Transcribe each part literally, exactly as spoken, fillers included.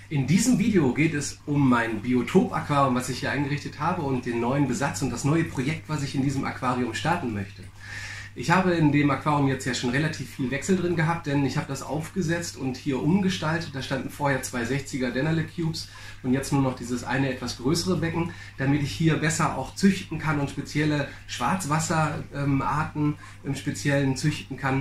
In diesem Video geht es um mein Biotop-Aquarium, was ich hier eingerichtet habe, und den neuen Besatz und das neue Projekt, was ich in diesem Aquarium starten möchte. Ich habe in dem Aquarium jetzt ja schon relativ viel Wechsel drin gehabt, denn ich habe das aufgesetzt und hier umgestaltet. Da standen vorher zwei sechziger Dennerle Cubes und jetzt nur noch dieses eine etwas größere Becken, damit ich hier besser auch züchten kann und spezielle Schwarzwasserarten im Speziellen züchten kann.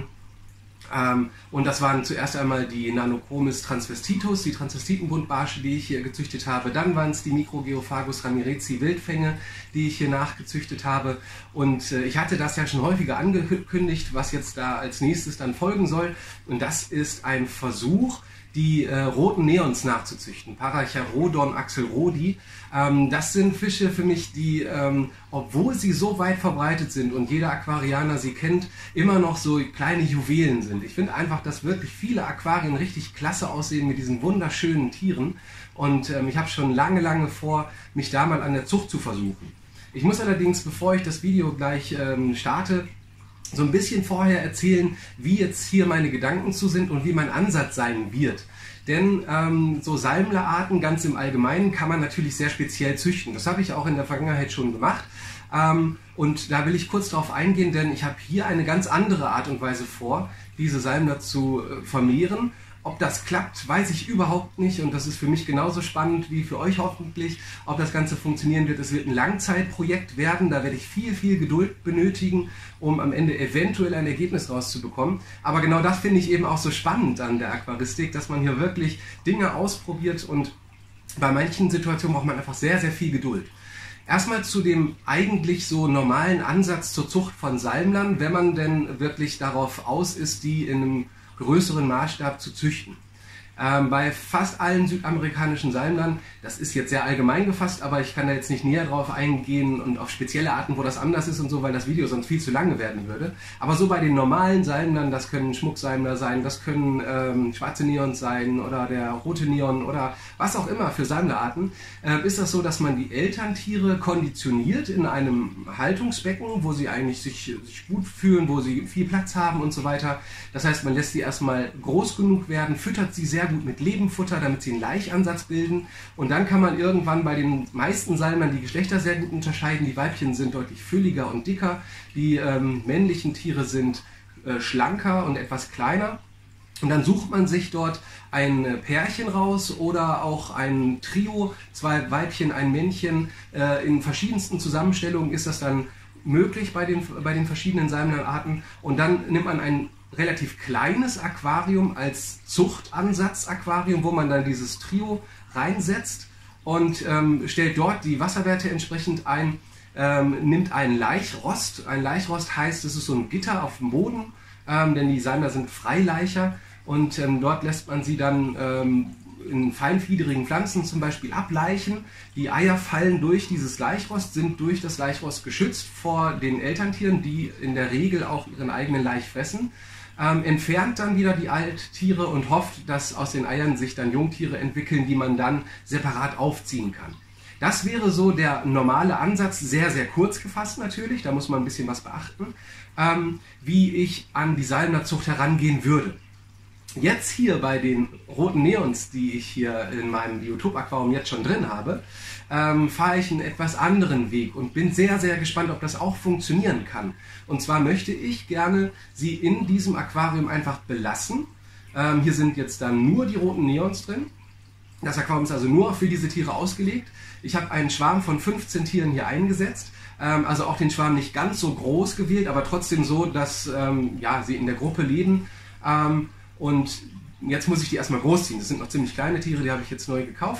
Ähm, und das waren zuerst einmal die Nanochromis transvestitus, die Transvestitenbuntbarsche, die ich hier gezüchtet habe. Dann waren es die Microgeophagus ramirezi Wildfänge, die ich hier nachgezüchtet habe. Und äh, ich hatte das ja schon häufiger angekündigt, was jetzt da als nächstes dann folgen soll. Und das ist ein Versuch, die äh, roten Neons nachzuzüchten, Paracharodon axelrodi. Ähm, das sind Fische für mich, die, ähm, obwohl sie so weit verbreitet sind und jeder Aquarianer sie kennt, immer noch so kleine Juwelen sind. Ich finde einfach, dass wirklich viele Aquarien richtig klasse aussehen mit diesen wunderschönen Tieren. Und ähm, ich habe schon lange, lange vor, mich da mal an der Zucht zu versuchen. Ich muss allerdings, bevor ich das Video gleich ähm, starte, so ein bisschen vorher erzählen, wie jetzt hier meine Gedanken zu sind und wie mein Ansatz sein wird. Denn ähm, so Salmlerarten ganz im Allgemeinen kann man natürlich sehr speziell züchten. Das habe ich auch in der Vergangenheit schon gemacht. Ähm, und da will ich kurz darauf eingehen, denn ich habe hier eine ganz andere Art und Weise vor, diese Salmler zu äh, vermehren. Ob das klappt, weiß ich überhaupt nicht, und das ist für mich genauso spannend wie für euch hoffentlich, ob das Ganze funktionieren wird. Es wird ein Langzeitprojekt werden, da werde ich viel, viel Geduld benötigen, um am Ende eventuell ein Ergebnis rauszubekommen. Aber genau das finde ich eben auch so spannend an der Aquaristik, dass man hier wirklich Dinge ausprobiert, und bei manchen Situationen braucht man einfach sehr, sehr viel Geduld. Erstmal zu dem eigentlich so normalen Ansatz zur Zucht von Salmlern, wenn man denn wirklich darauf aus ist, die in einem größeren Maßstab zu züchten. Ähm, bei fast allen südamerikanischen Salmlern, das ist jetzt sehr allgemein gefasst, aber ich kann da jetzt nicht näher drauf eingehen und auf spezielle Arten, wo das anders ist und so, weil das Video sonst viel zu lange werden würde. Aber so bei den normalen Salmlern, das können Schmucksalmler sein, das können ähm, schwarze Neons sein oder der rote Neon oder was auch immer für Salmlerarten, äh, ist das so, dass man die Elterntiere konditioniert in einem Haltungsbecken, wo sie eigentlich sich, sich gut fühlen, wo sie viel Platz haben und so weiter. Das heißt, man lässt sie erstmal groß genug werden, füttert sie sehr gut mit Lebenfutter, damit sie einen Laichansatz bilden, und dann kann man irgendwann bei den meisten Salmern die Geschlechter sehr gut unterscheiden. Die Weibchen sind deutlich fülliger und dicker, die ähm, männlichen Tiere sind äh, schlanker und etwas kleiner, und dann sucht man sich dort ein Pärchen raus oder auch ein Trio, zwei Weibchen, ein Männchen. Äh, in verschiedensten Zusammenstellungen ist das dann möglich bei den, bei den verschiedenen Salmlerarten, und dann nimmt man ein relativ kleines Aquarium als Zuchtansatz-Aquarium, wo man dann dieses Trio reinsetzt und ähm, stellt dort die Wasserwerte entsprechend ein, ähm, nimmt einen Laichrost. Ein Laichrost heißt, es ist so ein Gitter auf dem Boden, ähm, denn die Salmler sind Freilaicher, und ähm, dort lässt man sie dann ähm, in feinfiedrigen Pflanzen zum Beispiel ablaichen. Die Eier fallen durch dieses Laichrost, sind durch das Laichrost geschützt vor den Elterntieren, die in der Regel auch ihren eigenen Laich fressen. Ähm, entfernt dann wieder die Alttiere und hofft, dass aus den Eiern sich dann Jungtiere entwickeln, die man dann separat aufziehen kann. Das wäre so der normale Ansatz, sehr, sehr kurz gefasst natürlich, da muss man ein bisschen was beachten, ähm, wie ich an die Salmlerzucht herangehen würde. Jetzt hier bei den roten Neons, die ich hier in meinem Biotop-Aquarium jetzt schon drin habe, ähm, fahre ich einen etwas anderen Weg und bin sehr, sehr gespannt, ob das auch funktionieren kann. Und zwar möchte ich gerne sie in diesem Aquarium einfach belassen. Ähm, hier sind jetzt dann nur die roten Neons drin. Das Aquarium ist also nur für diese Tiere ausgelegt. Ich habe einen Schwarm von fünfzehn Tieren hier eingesetzt. Ähm, also auch den Schwarm nicht ganz so groß gewählt, aber trotzdem so, dass ähm, ja, sie in der Gruppe leben. Ähm, Und jetzt muss ich die erstmal großziehen. Das sind noch ziemlich kleine Tiere, die habe ich jetzt neu gekauft.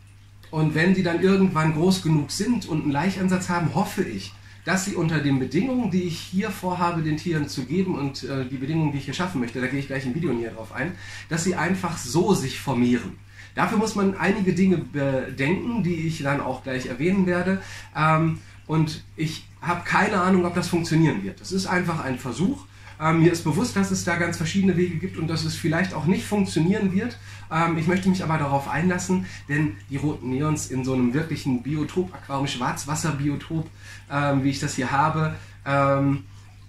Und wenn die dann irgendwann groß genug sind und einen Laichansatz haben, hoffe ich, dass sie unter den Bedingungen, die ich hier vorhabe, den Tieren zu geben, und äh, die Bedingungen, die ich hier schaffen möchte, da gehe ich gleich im Video näher drauf ein, dass sie einfach so sich formieren. Dafür muss man einige Dinge bedenken, die ich dann auch gleich erwähnen werde. Ähm, und ich habe keine Ahnung, ob das funktionieren wird. Das ist einfach ein Versuch. Ähm, mir ist bewusst, dass es da ganz verschiedene Wege gibt und dass es vielleicht auch nicht funktionieren wird. Ähm, ich möchte mich aber darauf einlassen, denn die roten Neons in so einem wirklichen Biotop-Aquarium, Schwarzwasser-Biotop, ähm, wie ich das hier habe, ähm,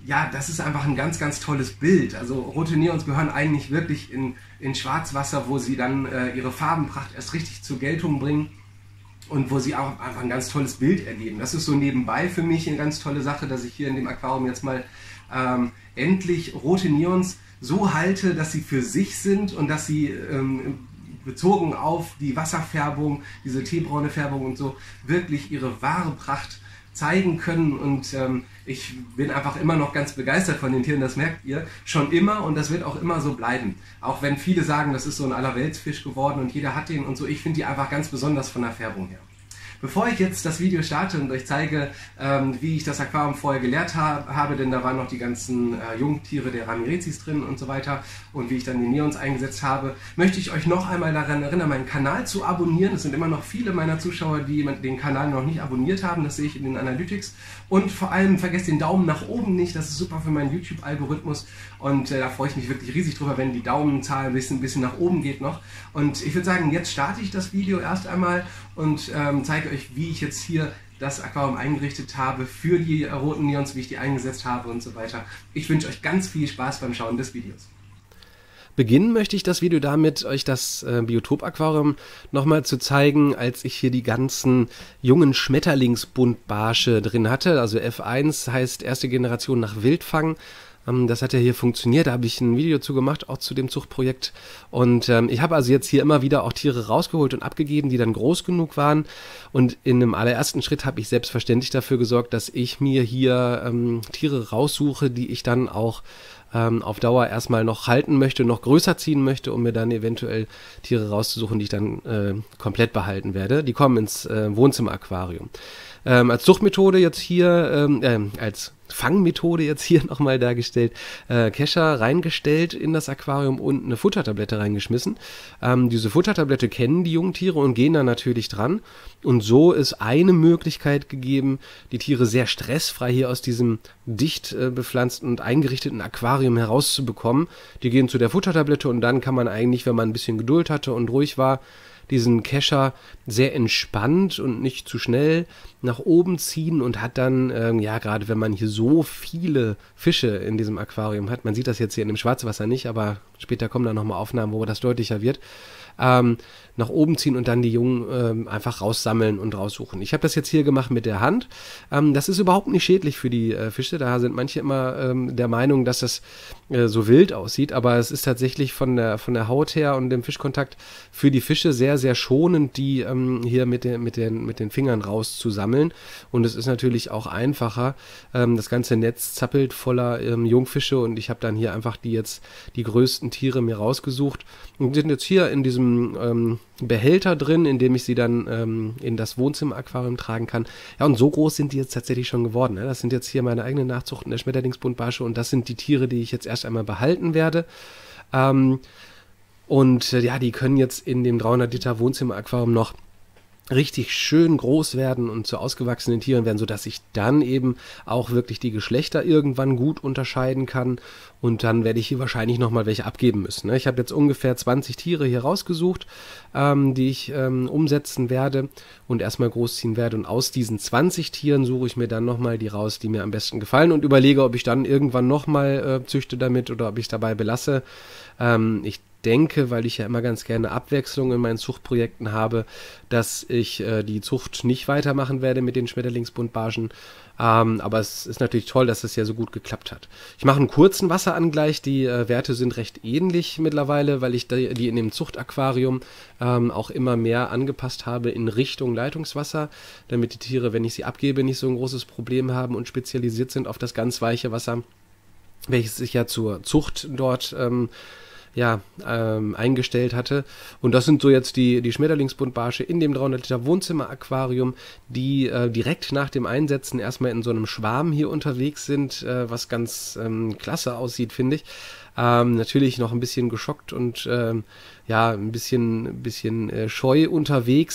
ja, das ist einfach ein ganz, ganz tolles Bild. Also rote Neons gehören eigentlich wirklich in, in Schwarzwasser, wo sie dann äh, ihre Farbenpracht erst richtig zur Geltung bringen und wo sie auch einfach ein ganz tolles Bild ergeben. Das ist so nebenbei für mich eine ganz tolle Sache, dass ich hier in dem Aquarium jetzt mal ähm, endlich rote Neons so halte, dass sie für sich sind und dass sie ähm, bezogen auf die Wasserfärbung, diese teebraune Färbung und so, wirklich ihre wahre Pracht zeigen können. Und ähm, ich bin einfach immer noch ganz begeistert von den Tieren, das merkt ihr, schon immer, und das wird auch immer so bleiben. Auch wenn viele sagen, das ist so ein Allerweltsfisch geworden und jeder hat den und so, ich finde die einfach ganz besonders von der Färbung her. Bevor ich jetzt das Video starte und euch zeige, ähm, wie ich das Aquarium vorher gelehrt ha habe, denn da waren noch die ganzen äh, Jungtiere der Ramirezis drin und so weiter, und wie ich dann die Neons eingesetzt habe, möchte ich euch noch einmal daran erinnern, meinen Kanal zu abonnieren. Es sind immer noch viele meiner Zuschauer, die den Kanal noch nicht abonniert haben, das sehe ich in den Analytics. Und vor allem vergesst den Daumen nach oben nicht, das ist super für meinen YouTube-Algorithmus, und äh, da freue ich mich wirklich riesig drüber, wenn die Daumenzahl ein bisschen, ein bisschen nach oben geht noch. Und ich würde sagen, jetzt starte ich das Video erst einmal und ähm, zeige euch, wie ich jetzt hier das Aquarium eingerichtet habe für die roten Neons, wie ich die eingesetzt habe und so weiter. Ich wünsche euch ganz viel Spaß beim Schauen des Videos. Beginnen möchte ich das Video damit, euch das äh, Biotop-Aquarium nochmal zu zeigen, als ich hier die ganzen jungen Schmetterlingsbuntbarsche drin hatte. Also F eins heißt erste Generation nach Wildfang. Ähm, das hat ja hier funktioniert, da habe ich ein Video zu gemacht, auch zu dem Zuchtprojekt. Und ähm, ich habe also jetzt hier immer wieder auch Tiere rausgeholt und abgegeben, die dann groß genug waren. Und in einem allerersten Schritt habe ich selbstverständlich dafür gesorgt, dass ich mir hier ähm, Tiere raussuche, die ich dann auch auf Dauer erstmal noch halten möchte, noch größer ziehen möchte, um mir dann eventuell Tiere rauszusuchen, die ich dann äh, komplett behalten werde. Die kommen ins äh, Wohnzimmeraquarium. Ähm, als Zuchtmethode jetzt hier, ähm, äh, als Fangmethode jetzt hier nochmal dargestellt, äh, Kescher reingestellt in das Aquarium und eine Futtertablette reingeschmissen. Ähm, diese Futtertablette kennen die Jungtiere und gehen da natürlich dran. Und so ist eine Möglichkeit gegeben, die Tiere sehr stressfrei hier aus diesem dicht äh, bepflanzten und eingerichteten Aquarium herauszubekommen. Die gehen zu der Futtertablette und dann kann man eigentlich, wenn man ein bisschen Geduld hatte und ruhig war, diesen Kescher sehr entspannt und nicht zu schnell nach oben ziehen und hat dann, ähm, ja, gerade wenn man hier so viele Fische in diesem Aquarium hat, man sieht das jetzt hier in dem Schwarzwasser nicht, aber später kommen da nochmal Aufnahmen, wo das deutlicher wird, ähm, nach oben ziehen und dann die Jungen ähm, einfach raussammeln und raussuchen. Ich habe das jetzt hier gemacht mit der Hand. Ähm, das ist überhaupt nicht schädlich für die äh, Fische. Da sind manche immer ähm, der Meinung, dass das äh, so wild aussieht, aber es ist tatsächlich von der, von der Haut her und dem Fischkontakt für die Fische sehr, sehr schonend, die ähm, hier mit, der, mit, den, mit den Fingern rauszusammeln. Und es ist natürlich auch einfacher. Ähm, das ganze Netz zappelt voller ähm, Jungfische und ich habe dann hier einfach die jetzt die größten Tiere mir rausgesucht und sind jetzt hier in diesem ähm, Behälter drin, in dem ich sie dann ähm, in das Wohnzimmeraquarium tragen kann. Ja, und so groß sind die jetzt tatsächlich schon geworden. Ne? Das sind jetzt hier meine eigenen Nachzuchten der Schmetterlingsbuntbarsche und das sind die Tiere, die ich jetzt erst einmal behalten werde. Ähm, und äh, ja, die können jetzt in dem dreihundert Liter Wohnzimmeraquarium noch richtig schön groß werden und zu ausgewachsenen Tieren werden, sodass ich dann eben auch wirklich die Geschlechter irgendwann gut unterscheiden kann und dann werde ich hier wahrscheinlich nochmal welche abgeben müssen. Ne? Ich habe jetzt ungefähr zwanzig Tiere hier rausgesucht, ähm, die ich ähm, umsetzen werde und erstmal großziehen werde und aus diesen zwanzig Tieren suche ich mir dann nochmal die raus, die mir am besten gefallen und überlege, ob ich dann irgendwann nochmal äh, züchte damit oder ob ich es dabei belasse. Ähm, ich denke, weil ich ja immer ganz gerne Abwechslung in meinen Zuchtprojekten habe, dass ich äh, die Zucht nicht weitermachen werde mit den Schmetterlingsbuntbarschen. Ähm, aber es ist natürlich toll, dass es ja so gut geklappt hat. Ich mache einen kurzen Wasserangleich. Die äh, Werte sind recht ähnlich mittlerweile, weil ich die, die in dem Zuchtaquarium ähm, auch immer mehr angepasst habe in Richtung Leitungswasser, damit die Tiere, wenn ich sie abgebe, nicht so ein großes Problem haben und spezialisiert sind auf das ganz weiche Wasser, welches sich ja zur Zucht dort ähm, ja, ähm, eingestellt hatte. Und das sind so jetzt die, die Schmetterlingsbuntbarsche in dem dreihundert Liter Wohnzimmeraquarium, die äh, direkt nach dem Einsetzen erstmal in so einem Schwarm hier unterwegs sind, äh, was ganz ähm, klasse aussieht, finde ich. Ähm, natürlich noch ein bisschen geschockt und ähm, ja, ein bisschen, ein bisschen äh, scheu unterwegs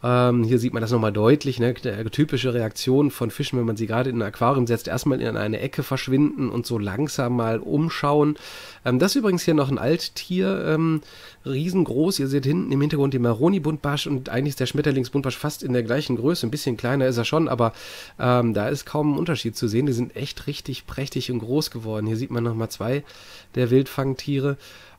Ähm, hier sieht man das nochmal deutlich, ne? Die typische Reaktion von Fischen, wenn man sie gerade in ein Aquarium setzt, erstmal in eine Ecke verschwinden und so langsam mal umschauen. Ähm, das ist übrigens hier noch ein Alttier, ähm, riesengroß. Ihr seht hinten im Hintergrund den Maroni-Buntbarsch und eigentlich ist der Schmetterlingsbuntbarsch fast in der gleichen Größe. Ein bisschen kleiner ist er schon, aber ähm, da ist kaum ein Unterschied zu sehen. Die sind echt richtig prächtig und groß geworden. Hier sieht man nochmal zwei der Wildfangtiere.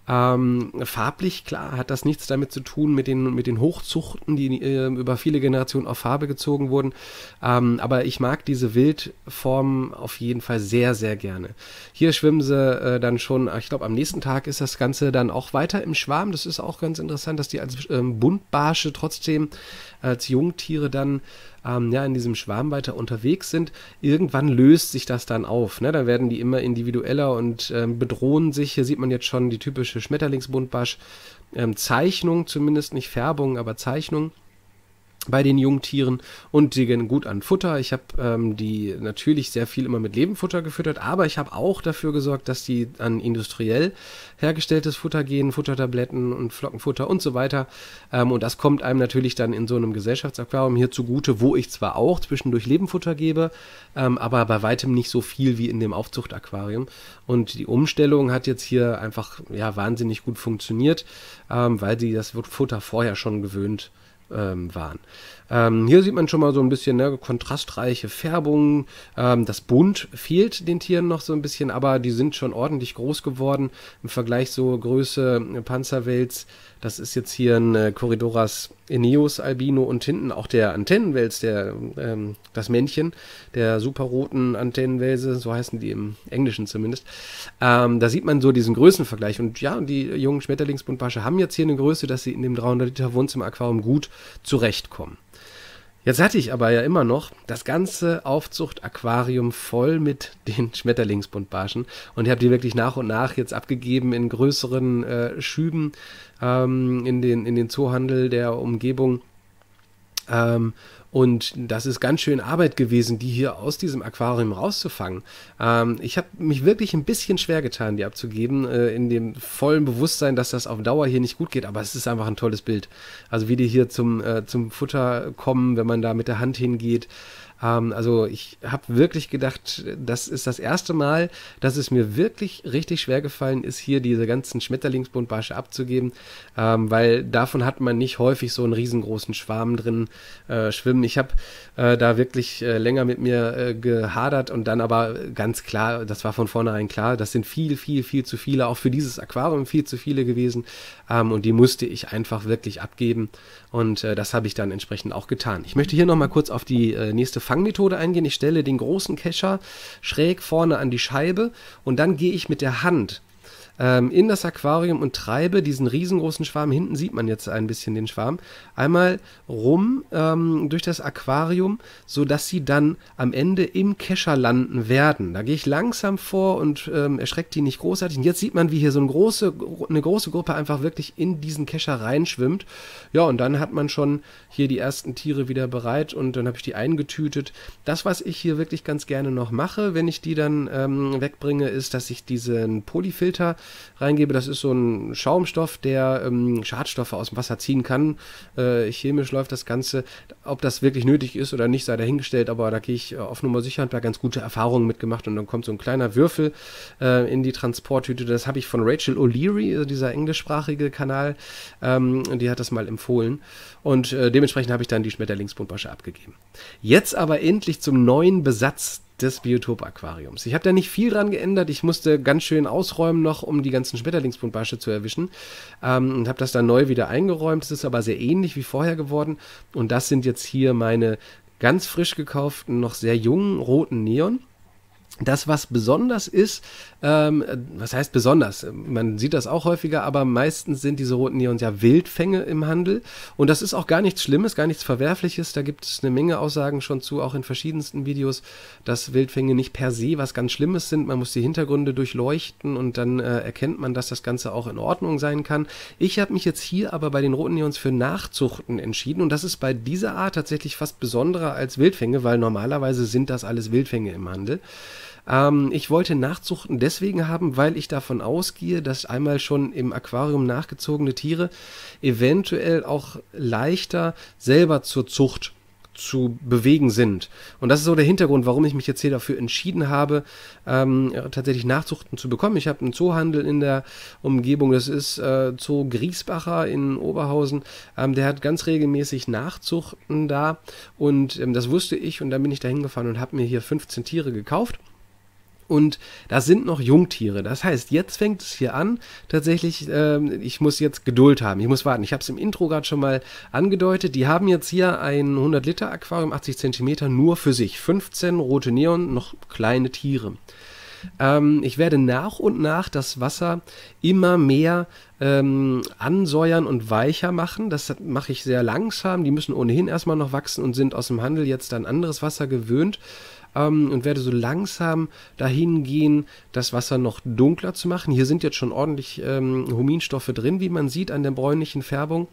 Ähm, farblich, klar, hat das nichts damit zu tun mit den, mit den Hochzuchten, die äh, über viele Generationen auf Farbe gezogen wurden. Ähm, aber ich mag diese Wildform auf jeden Fall sehr, sehr gerne. Hier schwimmen sie äh, dann schon, ich glaube, am nächsten Tag ist das Ganze dann auch weiter im Schwarm. Das ist auch ganz interessant, dass die als ähm, Buntbarsche trotzdem als Jungtiere dann ähm, ja, in diesem Schwarm weiter unterwegs sind. Irgendwann löst sich das dann auf. Ne? Dann werden die immer individueller und ähm, bedrohen sich. Hier sieht man jetzt schon die typische Schmetterlingsbuntbarsch ähm, Zeichnung, zumindest nicht Färbung, aber Zeichnung bei den Jungtieren, und die gehen gut an Futter. Ich habe ähm, die natürlich sehr viel immer mit Lebenfutter gefüttert, aber ich habe auch dafür gesorgt, dass die an industriell hergestelltes Futter gehen, Futtertabletten und Flockenfutter und so weiter. Ähm, und das kommt einem natürlich dann in so einem Gesellschaftsaquarium hier zugute, wo ich zwar auch zwischendurch Lebenfutter gebe, ähm, aber bei weitem nicht so viel wie in dem Aufzuchtaquarium. Und die Umstellung hat jetzt hier einfach ja wahnsinnig gut funktioniert, ähm, weil die das Futter vorher schon gewöhnt Ähm, waren. Ähm, hier sieht man schon mal so ein bisschen ne, kontrastreiche Färbungen. Ähm, das Bunt fehlt den Tieren noch so ein bisschen, aber die sind schon ordentlich groß geworden. Im Vergleich so Größe äh, Panzerwels, das ist jetzt hier ein äh, Corydoras Eneus Albino und hinten auch der Antennenwels, der, ähm, das Männchen, der superroten Antennenwelse, so heißen die im Englischen zumindest. Ähm, da sieht man so diesen Größenvergleich, und ja, die jungen Schmetterlingsbuntbarsche haben jetzt hier eine Größe, dass sie in dem dreihundert Liter Wohnzimmer-Aquarium gut zurechtkommen. Jetzt hatte ich aber ja immer noch das ganze Aufzucht-Aquarium voll mit den Schmetterlingsbuntbarschen, und ich habe die wirklich nach und nach jetzt abgegeben in größeren äh, Schüben ähm, in den, in den Zoohandel der Umgebung. Ähm, und das ist ganz schön Arbeit gewesen, die hier aus diesem Aquarium rauszufangen. Ähm, ich habe mich wirklich ein bisschen schwer getan, die abzugeben, äh, in dem vollen Bewusstsein, dass das auf Dauer hier nicht gut geht, aber es ist einfach ein tolles Bild. Also wie die hier zum, äh, zum Futter kommen, wenn man da mit der Hand hingeht. Ähm, also ich habe wirklich gedacht, das ist das erste Mal, dass es mir wirklich richtig schwer gefallen ist, hier diese ganzen Schmetterlingsbuntbarsche abzugeben, ähm, weil davon hat man nicht häufig so einen riesengroßen Schwarm drin äh, schwimmen. Ich habe äh, da wirklich äh, länger mit mir äh, gehadert, und dann aber ganz klar, das war von vornherein klar, das sind viel, viel, viel zu viele, auch für dieses Aquarium viel zu viele gewesen, ähm, und die musste ich einfach wirklich abgeben, und äh, das habe ich dann entsprechend auch getan. Ich möchte hier nochmal kurz auf die äh, nächste Fangmethode eingehen. Ich stelle den großen Kescher schräg vorne an die Scheibe, und dann gehe ich mit der Hand ähm, in das Aquarium und treibe diesen riesengroßen Schwarm, hinten sieht man jetzt ein bisschen den Schwarm, einmal rum ähm, durch das Aquarium, sodass sie dann am Ende im Kescher landen werden. Da gehe ich langsam vor und ähm, erschreckt die nicht großartig. Und jetzt sieht man, wie hier so eine große, eine große Gruppe einfach wirklich in diesen Kescher reinschwimmt. Ja, und dann hat man schon hier die ersten Tiere wieder bereit, und dann habe ich die eingetütet. Das, was ich hier wirklich ganz gerne noch mache, wenn ich die dann ähm, wegbringe, ist, dass ich diesen Polyfilter reingebe. Das ist so ein Schaumstoff, der ähm, Schadstoffe aus dem Wasser ziehen kann. Äh, chemisch läuft das Ganze. Ob das wirklich nötig ist oder nicht, sei dahingestellt, aber da gehe ich auf Nummer sicher und da ganz gute Erfahrungen mitgemacht, und dann kommt so ein kleiner Würfel äh, in die Transporttüte. Das habe ich von Rachel O'Leary, dieser englischsprachige Kanal, ähm, die hat das mal empfohlen, und äh, dementsprechend habe ich dann die Schmetterlingsbuntbarsche abgegeben. Jetzt aber endlich zum neuen Besatz des Biotop-Aquariums. Ich habe da nicht viel dran geändert. Ich musste ganz schön ausräumen noch, um die ganzen Schmetterlingsbuntbarsche zu erwischen, ähm, und habe das dann neu wieder eingeräumt. Es ist aber sehr ähnlich wie vorher geworden, und das sind jetzt hier meine ganz frisch gekauften, noch sehr jungen roten Neon. Das, was besonders ist, ähm, was heißt besonders? Man sieht das auch häufiger, aber meistens sind diese roten Neons ja Wildfänge im Handel, und das ist auch gar nichts Schlimmes, gar nichts Verwerfliches. Da gibt es eine Menge Aussagen schon zu, auch in verschiedensten Videos, dass Wildfänge nicht per se was ganz Schlimmes sind. Man muss die Hintergründe durchleuchten, und dann äh, erkennt man, dass das Ganze auch in Ordnung sein kann. Ich habe mich jetzt hier aber bei den roten Neons für Nachzuchten entschieden, und das ist bei dieser Art tatsächlich fast besonderer als Wildfänge, weil normalerweise sind das alles Wildfänge im Handel. Ähm, ich wollte Nachzuchten deswegen haben, weil ich davon ausgehe, dass einmal schon im Aquarium nachgezogene Tiere eventuell auch leichter selber zur Zucht zu bewegen sind. Und das ist so der Hintergrund, warum ich mich jetzt hier dafür entschieden habe, ähm, tatsächlich Nachzuchten zu bekommen. Ich habe einen Zoohandel in der Umgebung, das ist äh, Zoo Griesbacher in Oberhausen, ähm, der hat ganz regelmäßig Nachzuchten da und ähm, das wusste ich und dann bin ich da hingefahren und habe mir hier fünfzehn Tiere gekauft. Und das sind noch Jungtiere. Das heißt, jetzt fängt es hier an, tatsächlich, äh, ich muss jetzt Geduld haben, ich muss warten. Ich habe es im Intro gerade schon mal angedeutet. Die haben jetzt hier ein hundert Liter Aquarium, achtzig Zentimeter, nur für sich. fünfzehn rote Neon, noch kleine Tiere. Ähm, ich werde nach und nach das Wasser immer mehr ähm, ansäuern und weicher machen. Das mache ich sehr langsam. Die müssen ohnehin erstmal noch wachsen und sind aus dem Handel jetzt an anderes Wasser gewöhnt. Um, und werde so langsam dahin gehen, das Wasser noch dunkler zu machen. Hier sind jetzt schon ordentlich ähm, Huminstoffe drin, wie man sieht an der bräunlichen Färbung.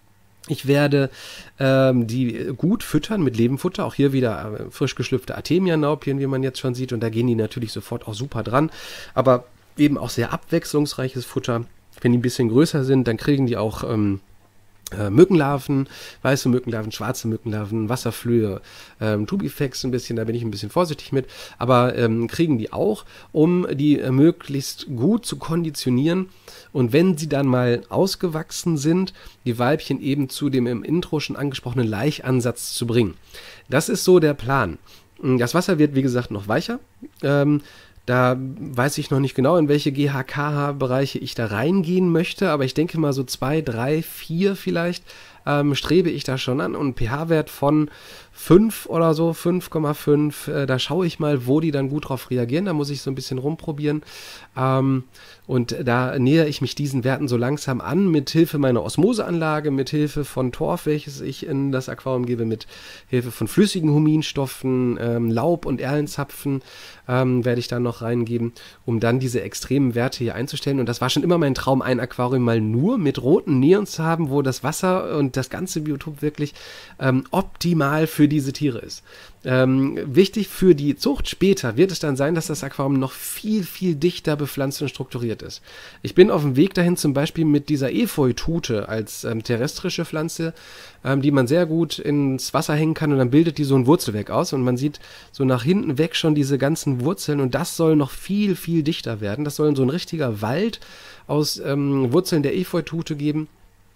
Ich werde ähm, die gut füttern mit Lebenfutter, auch hier wieder äh, frisch geschlüpfte Artemia-Naupien, wie man jetzt schon sieht, und da gehen die natürlich sofort auch super dran, aber eben auch sehr abwechslungsreiches Futter. Wenn die ein bisschen größer sind, dann kriegen die auch ähm, Äh, Mückenlarven, weiße Mückenlarven, schwarze Mückenlarven, Wasserflöhe, ähm, Tubifex ein bisschen, da bin ich ein bisschen vorsichtig mit, aber ähm, kriegen die auch, um die äh, möglichst gut zu konditionieren und wenn sie dann mal ausgewachsen sind, die Weibchen eben zu dem im Intro schon angesprochenen Laichansatz zu bringen. Das ist so der Plan. Das Wasser wird, wie gesagt, noch weicher. Ähm, Da weiß ich noch nicht genau, in welche G H K H-Bereiche ich da reingehen möchte, aber ich denke mal so zwei, drei, vier vielleicht ähm, strebe ich da schon an und ein pH-Wert von fünf oder so, fünf Komma fünf, äh, da schaue ich mal, wo die dann gut drauf reagieren, da muss ich so ein bisschen rumprobieren ähm, und da nähere ich mich diesen Werten so langsam an, mit Hilfe meiner Osmoseanlage, mit Hilfe von Torf, welches ich in das Aquarium gebe, mit Hilfe von flüssigen Huminstoffen, ähm, Laub und Erlenzapfen ähm, werde ich da noch reingeben, um dann diese extremen Werte hier einzustellen und das war schon immer mein Traum, ein Aquarium mal nur mit roten Neons zu haben, wo das Wasser und das ganze Biotop wirklich ähm, optimal für diese Tiere ist. Ähm, wichtig für die Zucht später wird es dann sein, dass das Aquarium noch viel, viel dichter bepflanzt und strukturiert ist. Ich bin auf dem Weg dahin zum Beispiel mit dieser Efeu-Tute als ähm, terrestrische Pflanze, ähm, die man sehr gut ins Wasser hängen kann und dann bildet die so ein Wurzelwerk aus und man sieht so nach hinten weg schon diese ganzen Wurzeln und das soll noch viel, viel dichter werden. Das soll so ein richtiger Wald aus ähm, Wurzeln der Efeu-Tute geben.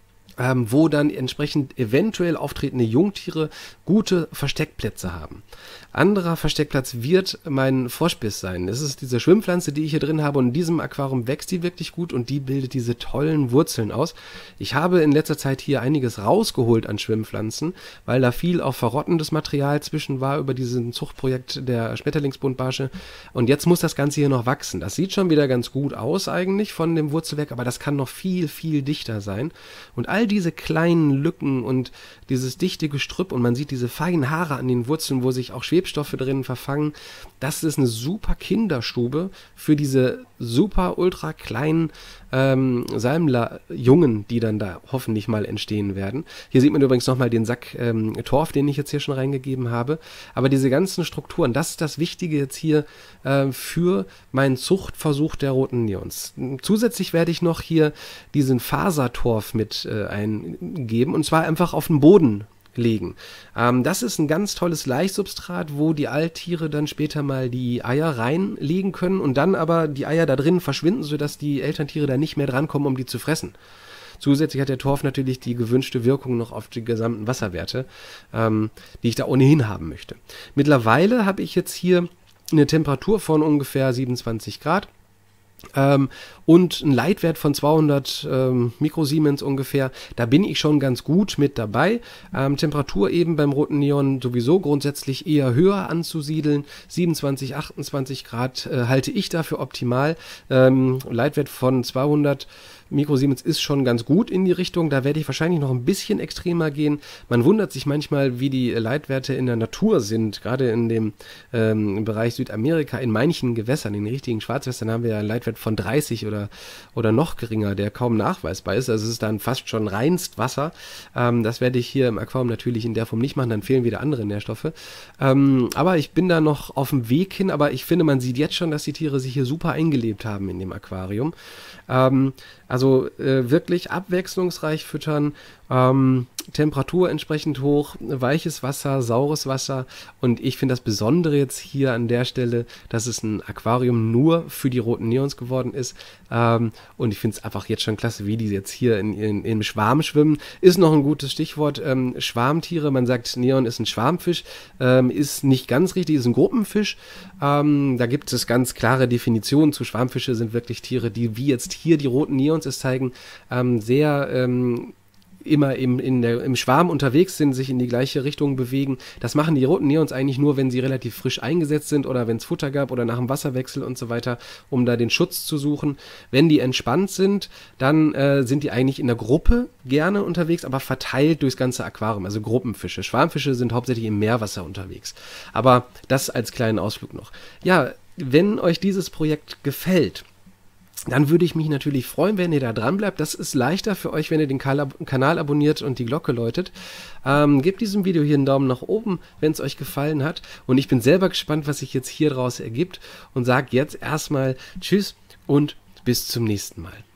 Ähm, wo dann entsprechend eventuell auftretende Jungtiere gute Versteckplätze haben. Anderer Versteckplatz wird mein Froschbiss sein. Das ist diese Schwimmpflanze, die ich hier drin habe und in diesem Aquarium wächst die wirklich gut und die bildet diese tollen Wurzeln aus. Ich habe in letzter Zeit hier einiges rausgeholt an Schwimmpflanzen, weil da viel auch verrottendes Material zwischen war über diesen Zuchtprojekt der Schmetterlingsbuntbarsche und jetzt muss das Ganze hier noch wachsen. Das sieht schon wieder ganz gut aus eigentlich von dem Wurzelwerk, aber das kann noch viel, viel dichter sein und all diese kleinen Lücken und dieses dichte Gestrüpp und man sieht diese feinen Haare an den Wurzeln, wo sich auch Schwebstoffe drin verfangen, das ist eine super Kinderstube für diese super ultra kleinen ähm, Salmler-Jungen, die dann da hoffentlich mal entstehen werden. Hier sieht man übrigens nochmal den Sack ähm, Torf, den ich jetzt hier schon reingegeben habe. Aber diese ganzen Strukturen, das ist das Wichtige jetzt hier äh, für meinen Zuchtversuch der roten Neons. Zusätzlich werde ich noch hier diesen Fasertorf mit äh, eingeben und zwar einfach auf den Boden legen. Ähm, das ist ein ganz tolles Laichsubstrat, wo die Alttiere dann später mal die Eier reinlegen können und dann aber die Eier da drin verschwinden, sodass die Elterntiere da nicht mehr drankommen, um die zu fressen. Zusätzlich hat der Torf natürlich die gewünschte Wirkung noch auf die gesamten Wasserwerte, ähm, die ich da ohnehin haben möchte. Mittlerweile habe ich jetzt hier eine Temperatur von ungefähr siebenundzwanzig Grad. Ähm, und ein Leitwert von zweihundert ähm, Mikrosiemens ungefähr, da bin ich schon ganz gut mit dabei. Ähm, Temperatur eben beim roten Neon sowieso grundsätzlich eher höher anzusiedeln, siebenundzwanzig, achtundzwanzig Grad äh, halte ich dafür optimal. Ähm, Leitwert von zweihundert Micro Siemens ist schon ganz gut in die Richtung. Da werde ich wahrscheinlich noch ein bisschen extremer gehen. Man wundert sich manchmal, wie die Leitwerte in der Natur sind. Gerade in dem ähm, Bereich Südamerika, in manchen Gewässern, in den richtigen Schwarzwässern haben wir ja einen Leitwert von dreißig oder, oder noch geringer, der kaum nachweisbar ist. Also es ist dann fast schon reinst Wasser. Ähm, das werde ich hier im Aquarium natürlich in der Form nicht machen. Dann fehlen wieder andere Nährstoffe. Ähm, aber ich bin da noch auf dem Weg hin. Aber ich finde, man sieht jetzt schon, dass die Tiere sich hier super eingelebt haben in dem Aquarium. Ähm, also äh, wirklich abwechslungsreich füttern, ähm, Temperatur entsprechend hoch, weiches Wasser, saures Wasser, und ich finde das Besondere jetzt hier an der Stelle, dass es ein Aquarium nur für die roten Neons geworden ist, ähm, und ich finde es einfach jetzt schon klasse, wie die jetzt hier in, in, im Schwarm schwimmen. Ist noch ein gutes Stichwort, ähm, Schwarmtiere, man sagt Neon ist ein Schwarmfisch, ähm, ist nicht ganz richtig, ist ein Gruppenfisch, ähm, da gibt es ganz klare Definitionen zu. Schwarmfische sind wirklich Tiere, die wie jetzt hier die roten Neons es zeigen, ähm, sehr ähm, immer im, in der, im Schwarm unterwegs sind, sich in die gleiche Richtung bewegen. Das machen die roten Neons eigentlich nur, wenn sie relativ frisch eingesetzt sind oder wenn es Futter gab oder nach dem Wasserwechsel und so weiter, um da den Schutz zu suchen. Wenn die entspannt sind, dann äh, sind die eigentlich in der Gruppe gerne unterwegs, aber verteilt durchs ganze Aquarium, also Gruppenfische. Schwarmfische sind hauptsächlich im Meerwasser unterwegs. Aber das als kleinen Ausflug noch. Ja, wenn euch dieses Projekt gefällt, dann würde ich mich natürlich freuen, wenn ihr da dran bleibt. Das ist leichter für euch, wenn ihr den Kanal abonniert und die Glocke läutet. Ähm, gebt diesem Video hier einen Daumen nach oben, wenn es euch gefallen hat. Und ich bin selber gespannt, was sich jetzt hier draus ergibt. Und sage jetzt erstmal Tschüss und bis zum nächsten Mal.